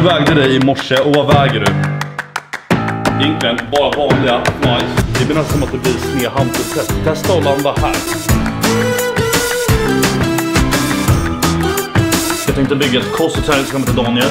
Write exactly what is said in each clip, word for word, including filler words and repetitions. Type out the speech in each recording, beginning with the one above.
vägde dig i morse och vad väger du? Egentligen bara vanliga, nice. Det blir nästan som att det blir sned hamsterpress. Testa att landa här. Jag tänkte bygga ett kost och träningsschema till Daniel.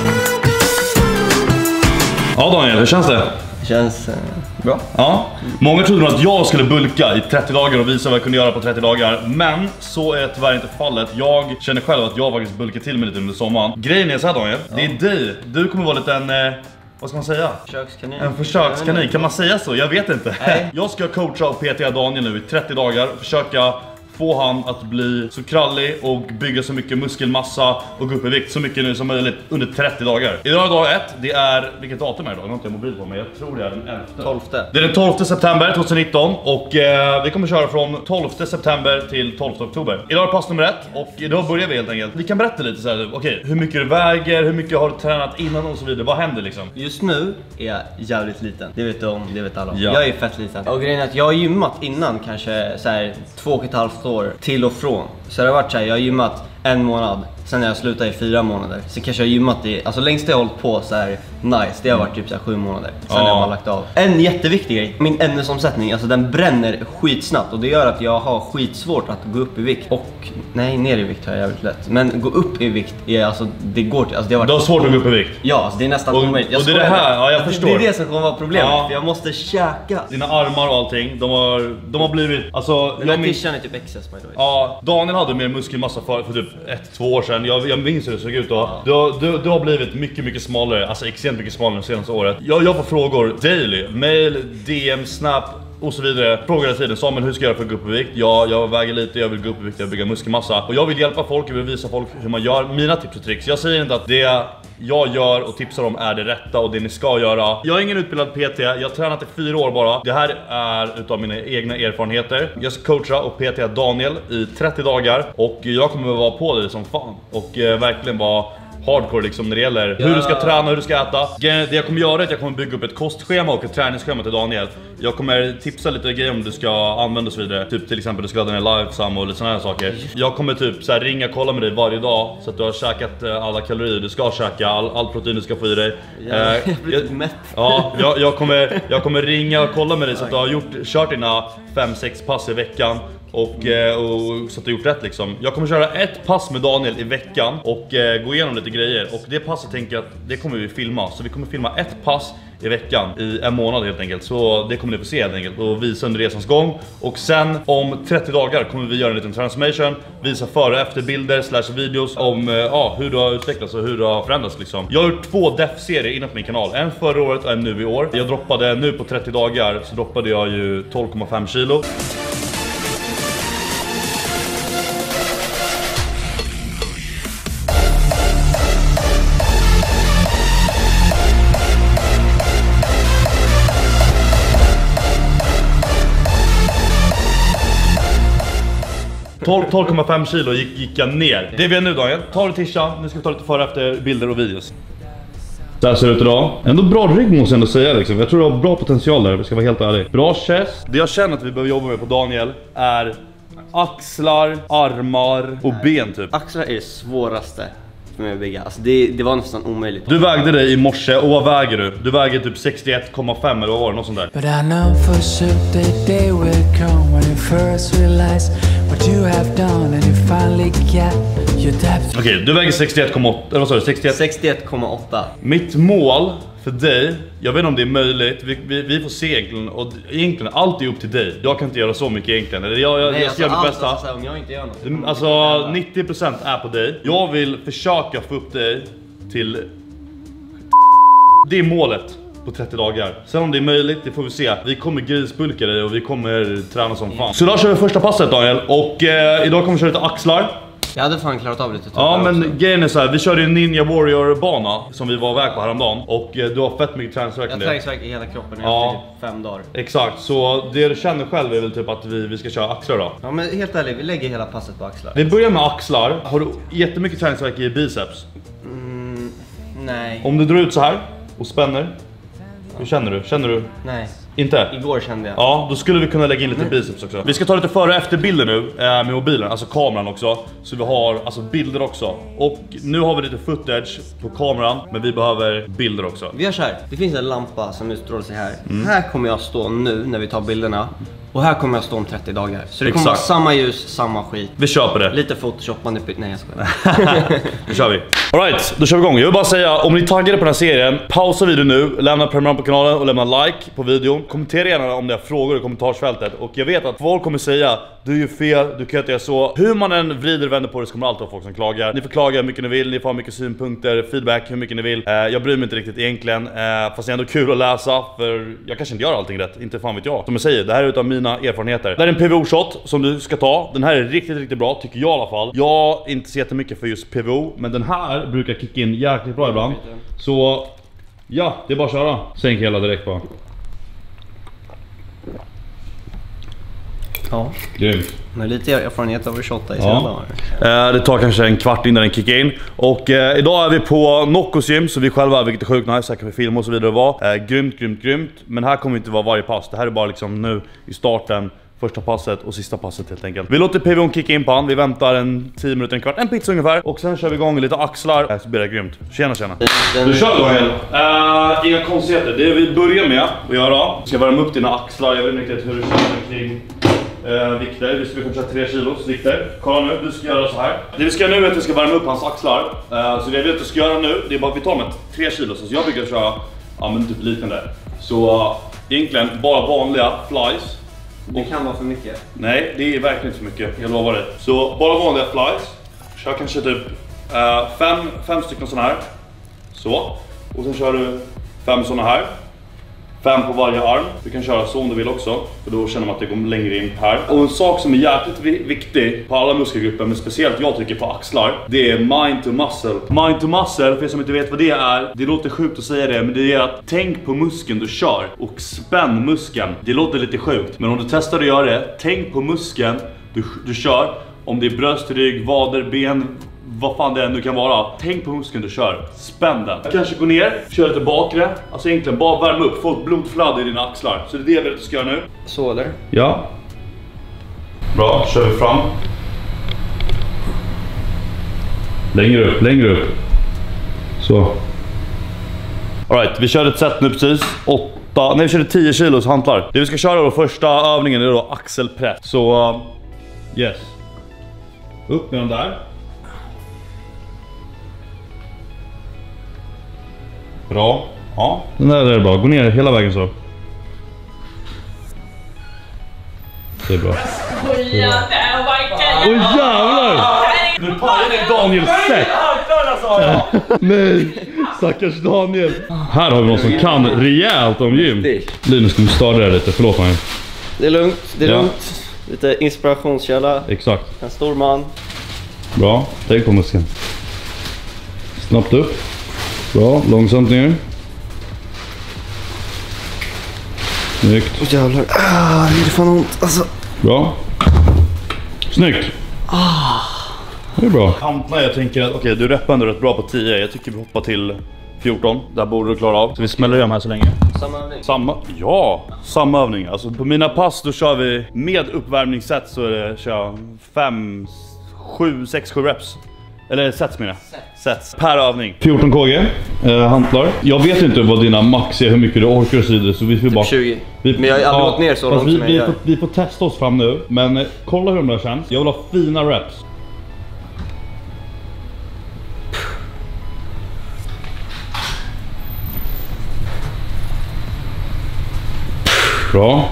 Ja Daniel, hur känns det? Det känns eh, bra. Ja, många trodde nog att jag skulle bulka i trettio dagar och visa vad jag kunde göra på trettio dagar. Men så är tyvärr inte fallet. Jag känner själv att jag faktiskt bulkar till mig lite under sommaren. Grejen är så här Daniel, ja. Det är dig. Du kommer vara lite en... Eh, vad ska man säga? Försökskanin. En försökskanin, kan man säga så? Jag vet inte. Nej. Jag ska coacha och P T Daniel nu i trettio dagar. Försöka få han att bli så krallig och bygga så mycket muskelmassa och gå upp i vikt så mycket nu som möjligt under trettio dagar. Idag är dag ett, det är, vilket datum är det idag? Jag har inte mobil på mig, jag tror det är den elfte. tolfte. Det är den tolfte september tjugonitton och eh, vi kommer köra från tolfte september till tolfte oktober. Idag är pass nummer ett och idag börjar vi helt enkelt. Vi kan berätta lite så här, okej, okay, hur mycket du väger, hur mycket har du tränat innan och så vidare. Vad händer liksom? Just nu är jag jävligt liten. Det vet du om, det vet alla om. Ja. Jag är fett liten. Och grejen är att jag har gymmat innan kanske så här två och ett halvt år till och från. Så det har varit så här, jag har gymmat en månad, sen när jag slutade i fyra månader. Så kanske jag har gymmat i, alltså längst jag har hållit på så här nice, det har varit typ så här sju månader. Sen ja. har jag bara lagt av. En jätteviktig grej, min ämnesomsättning, alltså den bränner skitsnabbt. Och det gör att jag har skitsvårt att gå upp i vikt. Och, nej, ner i vikt har jag jävligt lätt. Men gå upp i vikt är alltså, det går till, alltså det har varit... Du har svårt att gå upp i vikt? Ja, alltså det är nästan och, omöjligt. och det är det här, ja jag förstår. Det är det som kommer vara problemet, ja. för jag måste käka. Dina armar och allting, de har, de har blivit, alltså... Den här tishan är typ excess by the way. Ja, Daniel hade mer muskelmassa för, för typ ett, två år sedan. Jag, jag minns hur det såg ut då. Ja. Du, har, du, du har blivit mycket, mycket smalare, alltså extremt mycket smalare de senaste året. Jag, jag får frågor daily, mail, D M, snap och så vidare. Frågar hela tiden, Samuel, hur ska jag göra för att gå upp i vikt? Ja, jag väger lite, jag vill gå upp i vikt, jag vill bygga muskelmassa. Och jag vill hjälpa folk, jag vill visa folk hur man gör. Mina tips och tricks. Jag säger inte att det jag gör och tipsar om är det rätta och det ni ska göra. Jag är ingen utbildad P T, jag har tränat i fyra år bara. Det här är utav mina egna erfarenheter. Jag ska coacha och P T Daniel i trettio dagar. Och jag kommer vara på det som fan. Och eh, verkligen vara hardcore liksom när det gäller hur du ska träna, hur du ska äta. Det jag kommer göra är att jag kommer bygga upp ett kostschema och ett träningsschema till Daniel. Jag kommer tipsa lite grejer om du ska använda och så vidare. Typ till exempel du ska ladda ner Lifesum och lite såna här saker. Jag kommer typ så här ringa och kolla med dig varje dag så att du har käkat alla kalorier du ska käka, all, all protein du ska få i dig. Ja, jag blir mätt. Ja, jag, jag, kommer, jag kommer ringa och kolla med dig så att du har gjort, kört dina fem sex pass i veckan. Och, och så att du gjort rätt liksom. Jag kommer köra ett pass med Daniel i veckan och eh, gå igenom lite grejer. Och det passet tänker jag att det kommer vi filma. Så vi kommer filma ett pass i veckan i en månad helt enkelt. Så det kommer ni få se helt enkelt och visa under resans gång. Och sen om trettio dagar kommer vi göra en liten transformation. Visa före och efter bilder slash videos om eh, ja, hur du har utvecklats och hur du har förändrats liksom. Jag har gjort två def-serier innan på min kanal. En förra året och en nu i år. Jag droppade nu på trettio dagar så droppade jag ju tolv komma fem kilo. tolv komma fem kilo gick, gick jag ner. Det är vi nu Daniel. Ta det tisha. Nu ska vi ta lite före efter bilder och videos. Så här ser det ut idag. Ändå bra rygg måste jag ändå säga liksom. Jag tror du har bra potential där, vi ska vara helt ärlig. Bra chest. Det jag känner att vi behöver jobba med på Daniel är axlar, armar och ben typ. Axlar är det svåraste för mig att bygga. Alltså det, det var nästan omöjligt. Du vägde dig i morse och vad väger du? Du väger typ sextioett komma fem eller vad var det? Något sånt där. But I know for sure the day will come when you first realize what you have done and you finally get your depth. Okej, okay, du väger sextioett komma åtta, eller vad sa du? sextioett? sextioett komma åtta. Mitt mål för dig, jag vet inte om det är möjligt, vi, vi, vi får se egentligen, och egentligen allt är upp till dig. Jag kan inte göra så mycket egentligen. Jag, jag, Nej, jag ska göra mitt bästa. Alltså, om jag inte gör något. Alltså nittio procent är på dig. Jag vill försöka få upp dig till... Det är målet på trettio dagar. Sen om det är möjligt, det får vi se. Vi kommer grisbulka dig och vi kommer träna som fan. Så idag kör vi första passet Daniel. Och eh, idag kommer vi köra lite axlar. Jag hade fan klarat av lite. Ja men grejen är så här, vi körde en Ninja Warrior bana som vi var iväg på häromdagen. Och eh, du har fett mycket träningsvärk. Jag har träningsvärk i hela kroppen i ja. typ fem dagar. Exakt, så det du känner själv är väl typ att vi, vi ska köra axlar då. Ja men helt ärligt, vi lägger hela passet på axlar. Vi börjar med axlar. Har du jättemycket träningsvärk i biceps? Mm, nej. Om du drar ut så här och spänner, hur känner du? Känner du? Nej. Inte? Igår kände jag. Ja, då skulle vi kunna lägga in lite biceps också. Vi ska ta lite före och efter bilder nu eh, med mobilen, alltså kameran också. Så vi har alltså bilder också. Och nu har vi lite footage på kameran, men vi behöver bilder också. Vi gör så här. Det finns en lampa som utstrålar sig här. Mm. Här kommer jag stå nu när vi tar bilderna. Och här kommer jag stå om trettio dagar. Så det kommer vara samma ljus, samma skit. Vi köper det. Lite photoshopande. Nej, jag skojar. Då kör vi. Alright, då kör vi igång. Jag vill bara säga, om ni är taggade på den här serien, pausa videon nu, lämna prenumeration på kanalen och lämna like på videon. Kommentera gärna om ni har frågor i kommentarsfältet. Och jag vet att folk kommer säga, du är ju fel, du kan inte göra så. Hur man än vrider och vänder på det så kommer alltid ha folk som klagar. Ni får klaga hur mycket ni vill, ni får ha mycket synpunkter, feedback, hur mycket ni vill. eh, Jag bryr mig inte riktigt egentligen, eh, fast det är ändå kul att läsa. För jag kanske inte gör allting rätt, inte fan vet jag. Som jag säger, det här är utav mina erfarenheter. Det här är en P V O-shot som du ska ta. Den här är riktigt, riktigt bra, tycker jag i alla fall. Jag är inte så jättemycket för just P V O, men den här brukar kicka in jäkligt bra ibland. Så ja, det är bara att köra. Sänk hela direkt bara. Ja. Grymt. Men lite erfarenhet av att shotta i ja. sina dagar. eh, Det tar kanske en kvart innan den kickar in. Och eh, idag är vi på Noccos gym, så vi själva, vilket är sjukt nice, här kan vi filma och så vidare vara. eh, Grymt, grymt, grymt. Men här kommer vi inte vara varje pass. Det här är bara liksom nu i starten, första passet och sista passet helt enkelt. Vi låter P V O kicka in på han. Vi väntar en tio minuter, en kvart, en pizza ungefär. Och sen kör vi igång lite axlar. Så blir det grymt. Tjena, tjena. Den... Du kör då igen. Uh, inga konstigheter. Det vi börjar med att göra. Du ska värma upp dina axlar. Jag vet inte riktigt hur du känner kring uh, vikter. Vi ska kunna köra tre kilos vikter. Kolla nu, du ska göra så här. Det vi ska göra nu är att vi ska värma upp hans axlar. Uh, så det jag vet att du ska göra nu, det är bara att vi tar med tre kilos. Så jag brukar köra, ja men typ liknande. Så uh, egentligen bara vanliga flies. Det kan vara för mycket. Nej, det är verkligen inte för mycket, jag lovar det. Så bara vanliga flies. Kör kanske typ uh, fem, fem stycken sådana här. Så. Och sen kör du fem sådana här. Fem på varje arm. Du kan köra så om du vill också, för då känner man att det går längre in här. Och en sak som är jäkligt viktig på alla muskelgrupper, men speciellt jag tycker på axlar, det är mind to muscle. Mind to muscle, för er som inte vet vad det är, det låter sjukt att säga det, men det är att tänk på muskeln du kör och spänn muskeln. Det låter lite sjukt, men om du testar att göra det, tänk på muskeln du, du kör. Om det är bröst, rygg, vader, ben, vad fan det än nu kan vara. Tänk på muskeln du kör. Spänn den. Kanske gå ner, kör lite bakre. Alltså egentligen bara värma upp. Få ett blodflöde i dina axlar. Så det är det jag vill att du ska göra nu. Så eller? Ja. Bra, kör vi fram. Längre upp, längre upp. Så. Alright, vi körde ett set nu precis. Åtta, nej vi körde tio kilos hantlar. Det vi ska köra då, första övningen är då axelpress. Så, uh, yes. Upp med den där. Bra. Ja, den där är bra. Gå ner hela vägen så. Det är bra. Oj jävlar! Nu pajade Daniel sätt. Nej, stackars Daniel. Här har vi någon som kan rejält om gym. Linus kommer störa det lite, förlåt mig. Det är lugnt, det är ja. lugnt. Lite inspirationskälla. Exakt. En stor man. Bra, tänk på muskeln. Snabbt upp. Bra, långsamt ner. Snyggt. Åh jävlar, ah, det är fan ont alltså. Bra. Snyggt. Ah. Det är bra. Hantlar, jag tänker att okej, okay, du reppar ändå rätt bra på tio. Jag tycker vi hoppar till fjorton. Där borde du klara av. Så vi smäller de här så länge. Samma övning? Samma, ja, samma övning. Alltså på mina pass då kör vi med uppvärmningssätt så är det kör fem, sju, sex, sju reps. Eller sets menar jag. Sets. Per övning. fjorton kg eh, hantlar. Jag vet inte vad dina max är, hur mycket du orkar och så vidare. Så vi får bara... tjugo. Vi, men jag har aldrig ja, gått ner så långt vi, som vi, jag får, vi får testa oss fram nu. Men eh, kolla hur de där känns. Jag vill ha fina reps. Bra.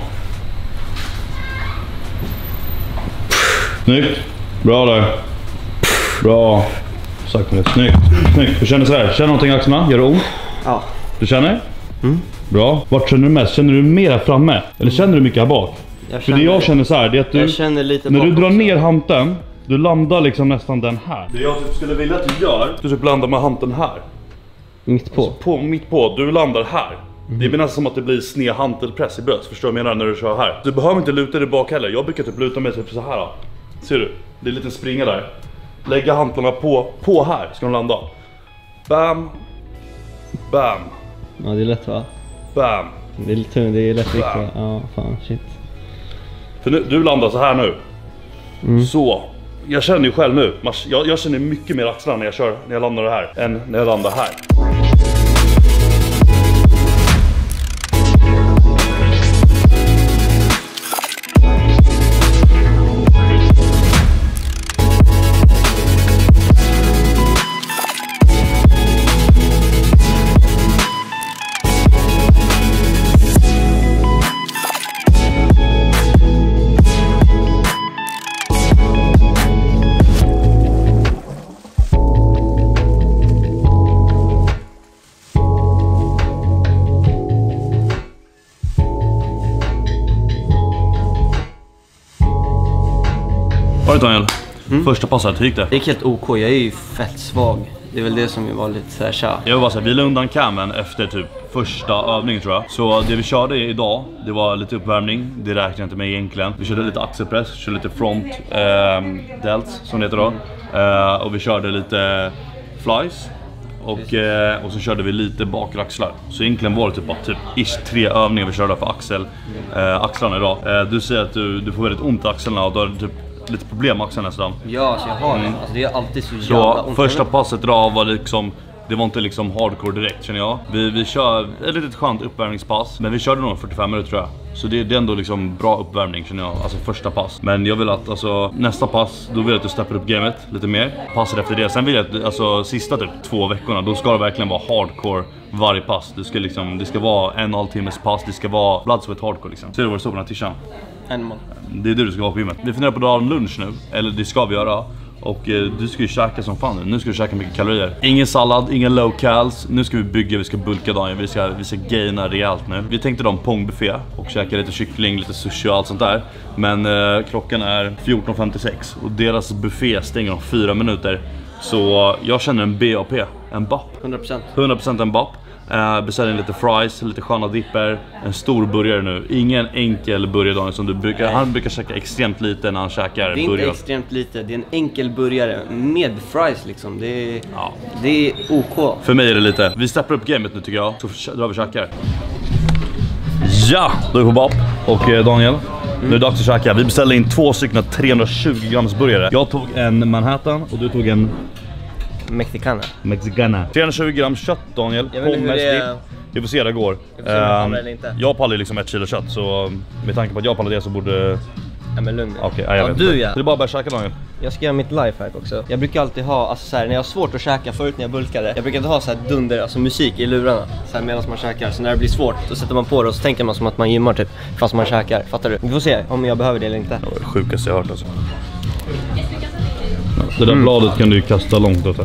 Snyggt. Bra där. Bra. Sagt med det. Snyggt. Snyggt. Du känner så här. Känner någonting i axlarna? Gör det ont? Ja. Du känner? Mm. Bra. Vart känner du mest? Känner du mer framme? Eller känner du mycket här bak? Jag För det jag känner så här, det är att du... Jag känner lite när du drar också. ner hanteln, du landar liksom nästan den här. Det jag typ skulle vilja att du gör, du typ landar med hanteln här. Mitt på? Alltså på mitt på. Du landar här. Mm. Det blir nästan som att det blir sned hantelpress i bröst. Förstår du vad jag menar när du kör här? Du behöver inte luta dig bak heller. Jag brukar typ luta mig typ så här. Då. Ser du? Det är en liten springa där. Lägga hantlarna på, på här ska de landa. Bam. Bam. Ja, det är lätt va? Bam. Det är lite tungt, det är lätt viktigt. Ja, fan, shit. För nu, du landar så här nu. Mm. Så. Jag känner ju själv nu. Jag, jag känner mycket mer axlar när jag kör, när jag landar det här, än när jag landar här. Alright Daniel, mm. första passet, hur gick det? Det gick helt OK, jag är ju fett svag. Det är väl det som var lite såhär tja. Jag vill bara säga, vi la undan camen efter typ första övningen tror jag. Så det vi körde idag, det var lite uppvärmning. Det räknar jag inte med egentligen. Vi körde lite axelpress, körde lite front eh, delts som det heter då. Eh, och vi körde lite flies. Och, eh, och så körde vi lite bakeraxlar. Så egentligen var det typ bara typ ish tre övningar vi körde för axel, eh, axlarna idag. Eh, du säger att du, du får väldigt ont i axlarna och då är det typ lite problem med axeln nästan. Ja, så jag har det. Alltså, det är alltid så jävla Så ont. första passet idag var liksom, det var inte liksom hardcore direkt känner jag. Vi, vi kör ett litet skönt uppvärmningspass, men vi körde nog fyrtiofem minuter tror jag. Så det, det är ändå liksom bra uppvärmning känner jag, alltså första pass. Men jag vill att alltså, nästa pass, då vill jag att du steppar upp gamet lite mer. Passet efter det, sen vill jag att alltså, sista typ två veckorna, då ska det verkligen vara hardcore varje pass. Det ska liksom, det ska vara en och en halv timmes pass, det ska vara blood sweat hardcore liksom. Ser du vad det står på den här t-shirten? Animal. Det är det du ska vara på gymmet. Vi funderar på att dra en lunch nu, eller det ska vi göra. Och eh, du ska ju käka som fan nu. Nu ska du käka mycket kalorier. Ingen sallad, ingen low cals. Nu ska vi bygga, vi ska bulka dagen. Vi ska, vi ska gaina rejält nu. Vi tänkte då en pongbuffé och käka lite kyckling, lite sushi och allt sånt där. Men eh, klockan är fjorton femtiosex och deras buffé stänger om fyra minuter. Så jag känner en B A P, en B A P. hundra procent. hundra procent en B A P. Uh, beställer lite fries, lite sköna dipper, en stor burgare nu. Ingen enkel burgare som du brukar. Nej. Han brukar käka extremt lite när han käkar burgare. Det är inte extremt lite, det är en enkel burgare med fries liksom. Det är, ja. det är OK. För mig är det lite. Vi steppar upp gamet nu tycker jag, så drar vi käkar. Ja, då är vi på B A P. Och eh, Daniel, mm. nu är det dags att käka. Vi beställde in två stycken trehundratjugo grams burgare. Jag tog en Manhattan och du tog en Mexicana. Mexicana. trehundratjugo gram kött Daniel. Jag vet inte hur det är. Vi får se det går. Um, eller inte. Jag pallar liksom ett kilo kött, så med tanke på att jag pallar det så borde... Ja men lugn. Okej, okay, jag ja, vet du inte. ja. Det är bara att börja käka Daniel. Jag ska göra mitt lifehack också. Jag brukar alltid ha, alltså så här, när jag har svårt att käka förut när jag bulkade. Jag brukar inte ha så här dunder, alltså musik i lurarna. Så här medan man käkar. Så när det blir svårt, då sätter man på det och så tänker man som att man gymmar typ. Fast man käkar, fattar du? Vi får se om jag behöver det eller inte. Det var det sjukaste jag har hört alltså. Det där mm. bladet kan du ju kasta långt åt här.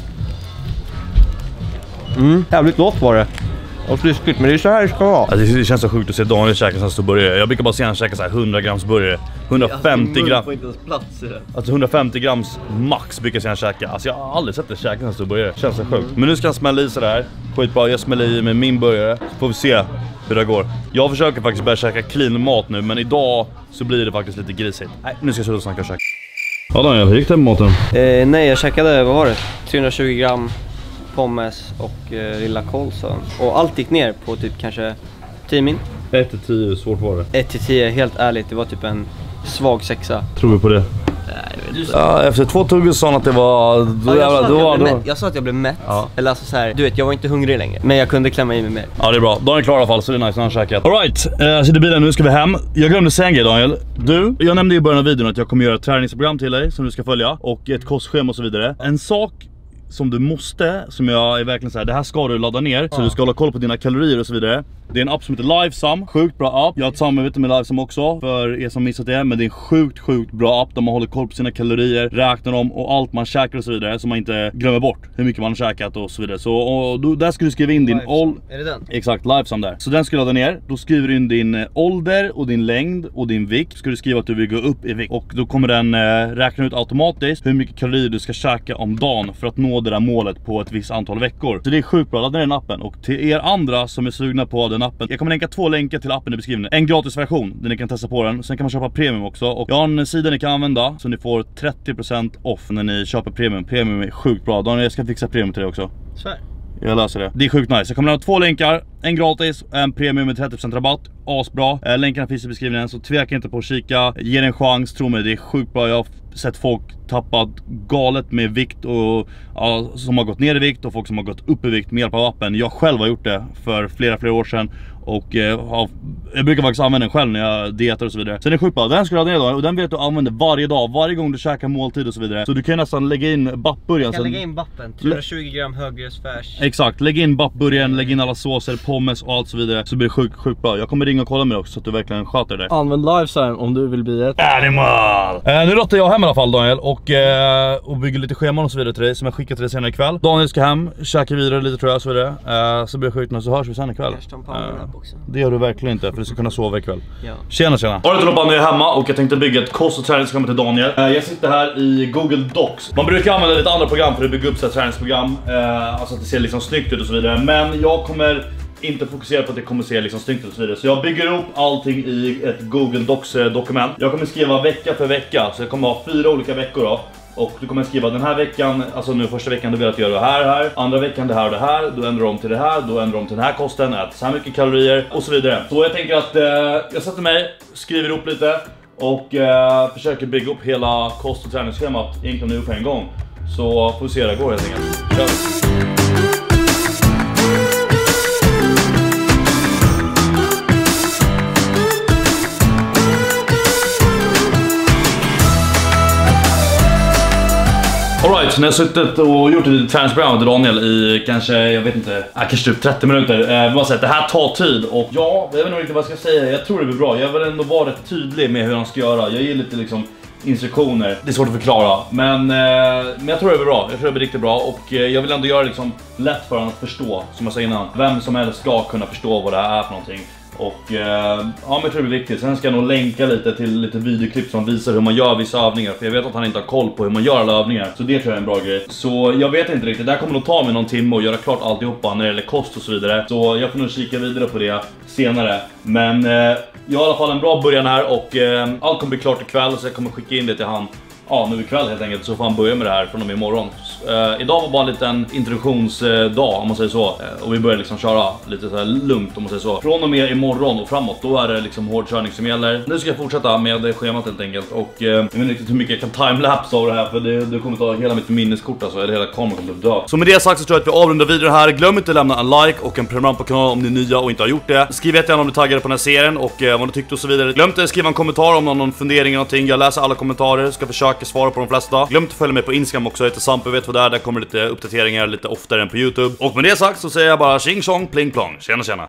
Mm, jävligt lågt var det. Och flyskigt, men det är så här det ska vara. Alltså, det känns så sjukt att se Daniel käka så stor burgare. Jag brukar bara se han käka så här hundra grams burgare. hundrafemtio gram. Får inte ens plats i det. Alltså hundrafemtio grams max brukar jag se han käka. Alltså jag har aldrig sett det käka så stor burgare. Känns så sjukt. Men nu ska han smälla i så där. Skitbra, jag smäller i med min burgare. Så får vi se hur det går. Jag försöker faktiskt börja käka clean mat nu, men idag så blir det faktiskt lite grisigt. Nej, nu ska jag sluta snacka och käka. Ja Daniel, hur gick det med maten? Eh, nej, jag käkade, vad var det? trehundratjugo gram pommes och eh, lilla kolson. Och allt gick ner på typ kanske tio min. ett till tio, svårt var det. ett till tio, helt ärligt, det var typ en svag sexa. Tror du på det? Nej, jag vet inte. Ja, efter två tuggar sa han att det var... Då ja, jag, jävla, sa då, jag, då. mätt. jag sa att jag blev mätt. Ja. Eller alltså så här, du vet, jag var inte hungrig längre. Men jag kunde klämma i mig mer. Ja, det är bra. Daniel är klar i alla fall, så det är nice när han käkat. Alright, jag sitter i bilen nu, ska vi hem. Jag glömde säga en grej Daniel. Du, jag nämnde i början av videon att jag kommer göra ett träningsprogram till dig som du ska följa. Och ett kostschema och så vidare. En sak som du måste, som jag är verkligen så här, det här ska du ladda ner, så du ska hålla koll på dina kalorier och så vidare. Det är en app som heter Livesum, sjukt bra app. Jag har ett samarbete med Livesum också, för er som missat det, men det är en sjukt, sjukt bra app där man håller koll på sina kalorier, räknar dem och allt man käkar och så vidare, så man inte glömmer bort hur mycket man har käkat och så vidare. Så och då, där ska du skriva in din ålder. Är det den? Exakt, Livesum där. Så den ska du ladda ner, då skriver du in din ålder och din längd och din vikt. Ska du skriva att du vill gå upp i vikt, och då kommer den eh, räkna ut automatiskt hur mycket kalorier du ska käka om dagen för att nå det där målet på ett visst antal veckor. Så det är sjukt bra, ladda ner den appen. Och till er andra som är sugna på den appen, jag kommer länka två länkar till appen i beskrivningen. En gratis version där ni kan testa på den. Sen kan man köpa premium också. Och jag har en sida ni kan använda så ni får trettio procent off när ni köper premium. Premium är sjukt bra. Daniel, jag ska fixa premium till det också. Svär. Jag löser det. Det är sjukt nice. Jag kommer ha två länkar. En gratis, en premium med trettio procent rabatt. Asbra. Eh, länkarna finns i beskrivningen, så tveka inte på att kika. Ge det en chans, tro mig, det är sjukt bra. Jag har sett folk tappat galet med vikt och ja, som har gått ner i vikt och folk som har gått upp i vikt med hjälp av appen. Jag själv har gjort det för flera flera år sedan. Och eh, ja, jag brukar faktiskt använda den själv när jag dietar och så vidare. Så den är sjukt bra, den ska du ha ner då. Och den vet du använder varje dag, varje gång du käkar måltid och så vidare. Så du kan nästan lägga in bappburgaren. Jag kan lägga in bappen, trehundratjugo gram högrösfärs. Exakt, lägg in bappburgaren, lägg in alla såser, pommes och allt så vidare. Så blir det sjukt sjukt bra. Jag kommer ringa och kolla med dig också så att du verkligen sköter det. Använd Lifetime om du vill bli ett animal. eh, Nu låter jag hem i alla fall, Daniel. Och, eh, och bygger lite scheman och så vidare till dig som jag skickar till dig senare ikväll. Daniel ska hem, käka vidare lite tror jag så vidare. eh, Så blir det sjukt nu, så hörs vi sen ikväll. eh, Det gör du verkligen inte, för du ska kunna sova ikväll. Ja. Tjena tjena. Har du inte loppat, nu är jag hemma och jag tänkte bygga ett kost- och träningsprogram till Daniel. eh, Jag sitter här i Google Docs. Man brukar använda lite andra program för att bygga upp så här träningsprogram, eh, alltså att det ser liksom snyggt ut och så vidare. Men jag kommer inte fokusera på att det kommer se liksom snyggt ut och så vidare. Så jag bygger upp allting i ett Google Docs dokument. Jag kommer skriva vecka för vecka, så jag kommer ha fyra olika veckor då. Och du kommer skriva den här veckan, alltså nu första veckan du vill att göra det här, här. Andra veckan det här och det här, då ändrar du om till det här, då ändrar du om till den här kosten, ät så här mycket kalorier och så vidare. Så jag tänker att eh, jag sätter mig, skriver upp lite och eh, försöker bygga upp hela kost- och träningsschemat egentligen nu på en gång. Så får vi se hur det går helt enkelt. Kör. Alright, när jag suttit och gjort ett träningsprogram med Daniel i kanske, jag vet inte, äh, kanske typ trettio minuter. Eh, bara säga att det här tar tid och ja, jag vet inte riktigt vad jag ska säga. Jag tror det blir bra. Jag vill ändå vara rätt tydlig med hur han ska göra. Jag ger lite liksom instruktioner. Det är svårt att förklara, men, eh, men jag tror det blir bra. Jag tror det blir riktigt bra och eh, jag vill ändå göra det liksom lätt för honom att förstå, som jag sa innan. Vem som helst ska kunna förstå vad det här är för någonting. Och eh, ja, men jag tror det blir viktigt. Sen ska jag nog länka lite till lite videoklipp som visar hur man gör vissa övningar. För jag vet att han inte har koll på hur man gör alla övningar. Så det tror jag är en bra grej. Så jag vet inte riktigt, det här kommer nog ta mig någon timme och göra klart alltihopa när det gäller kost och så vidare. Så jag får nog kika vidare på det senare. Men eh, jag har i alla fall en bra början här. Och eh, allt kommer bli klart ikväll, så jag kommer skicka in det till han. Ja, nu ikväll helt enkelt, så får han börja med det här från och med imorgon. Uh, idag var bara en liten introduktionsdag, om man säger så. Uh, och vi börjar liksom köra lite så här lugnt, om man säger så. Från och med imorgon och framåt, då är det liksom hårdkörning som gäller. Nu ska jag fortsätta med schemat helt enkelt. Och uh, jag vet inte riktigt hur mycket jag kan timelapse av det här, för det, det kommer ta hela mitt minneskort alltså, eller hela kameran kommer att dö. Så med det sagt så tror jag att vi avrundar videon här. Glöm inte att lämna en like och en prenumeration på kanalen om ni är nya och inte har gjort det. Skriv jättegärna om du taggade på den här serien och uh, vad du tyckte och så vidare. Glöm inte att skriva en kommentar om någon, någon fundering eller någonting. Jag läser alla kommentarer, ska försöka svara på de flesta. Glöm inte att följa med på Instagram också, jag heter Sampe, vet vad det är. Där kommer lite uppdateringar lite oftare än på YouTube. Och med det sagt så säger jag bara tjing tjong, pling plong. Tjena tjena.